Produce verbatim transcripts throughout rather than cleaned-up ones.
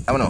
Vámonos.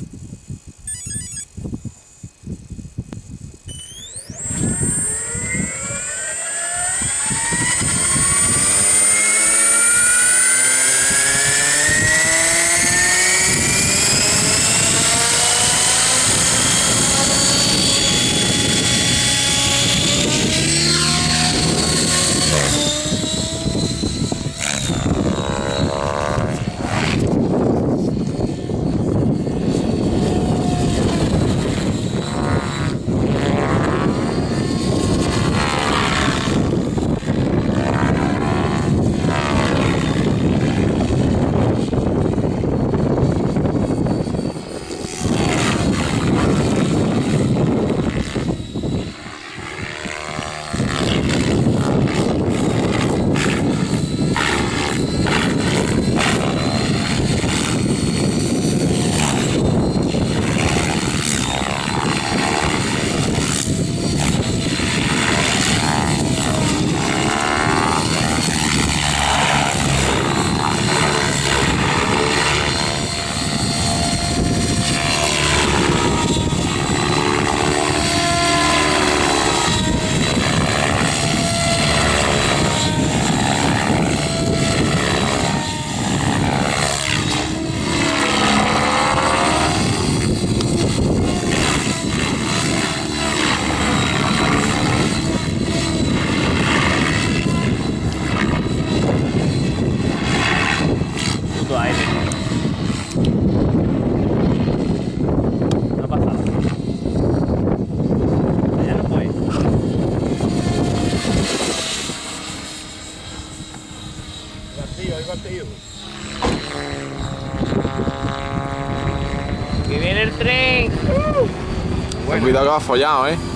¡Que viene el tren! Uh. Bueno. Cuidado que va follado, ¿eh?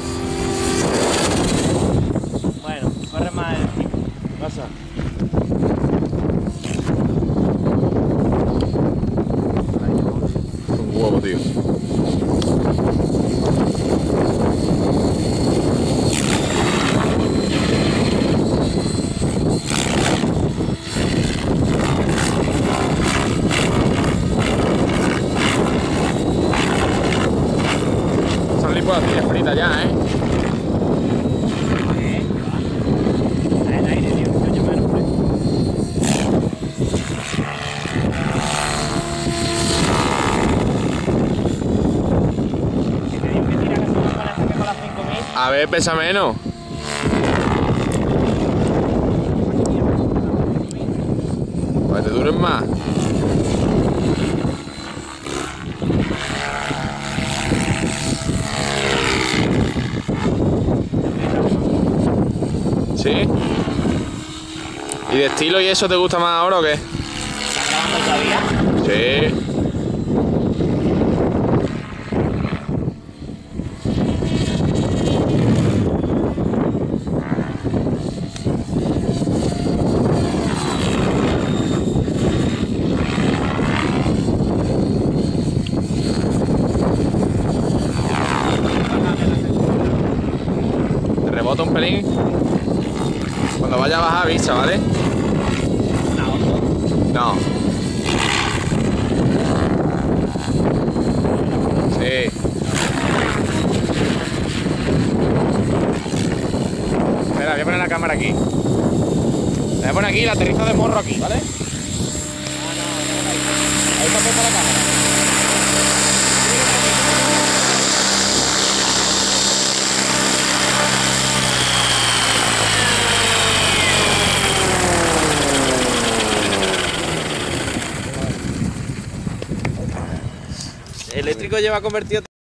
Bueno, corre más el chico. Pasa. Un huevo, tío. Tiene frita ya, ¿eh? ¿Qué? Va. El aire, tío. Coño, menos fresco. Que te digo que tira que somos para sacar con las cinco mil. A ver, pesa menos. Pues te duren más. ¿Sí? ¿Y de estilo y eso te gusta más ahora o qué? ¿Estás grabando todavía? Sí. Te rebota un pelín. Cuando vaya a bajar avisa, ¿vale? No. Sí. Espera, voy a poner la cámara aquí. La voy a poner aquí y la aterrizo de morro aquí, ¿vale? Ahí está puesta la cámara. El eléctrico lleva convertido